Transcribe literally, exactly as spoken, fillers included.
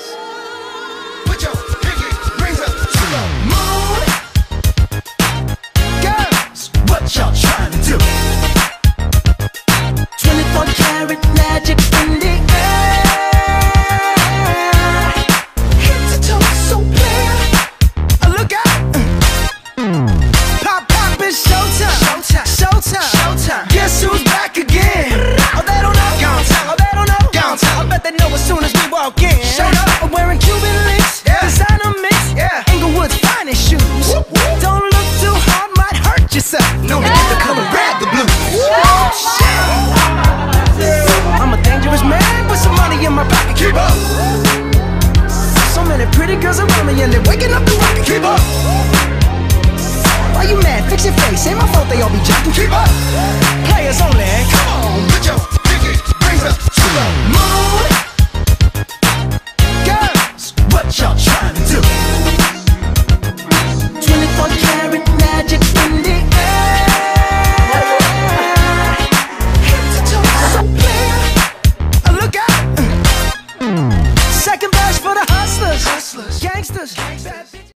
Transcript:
Put your pinky rings up to the moon. Girls, what y'all trying to do? twenty-four karat magic in the air. Head to toe so clear. Oh, look out. Pop, pop, it's showtime. Showtime. Showtime. Showtime. Guess who's back again? Oh, they don't know. Gone time. Oh, they don't know. Gone time. I bet they know as soon as we walk in. Showed up. I'm wearing Cuban links. Yeah. Designer mix. Yeah. Inglewood's finest shoes. Whoop, whoop. Don't look too hard, might hurt yourself. No to get the color red, the blue. I'm a dangerous man with some money in my pocket. Keep up. So many pretty girls around me and they're waking up the rocket. Keep up. Why you mad? Fix your face. Ain't my fault they all be jacking. Keep up. Players only.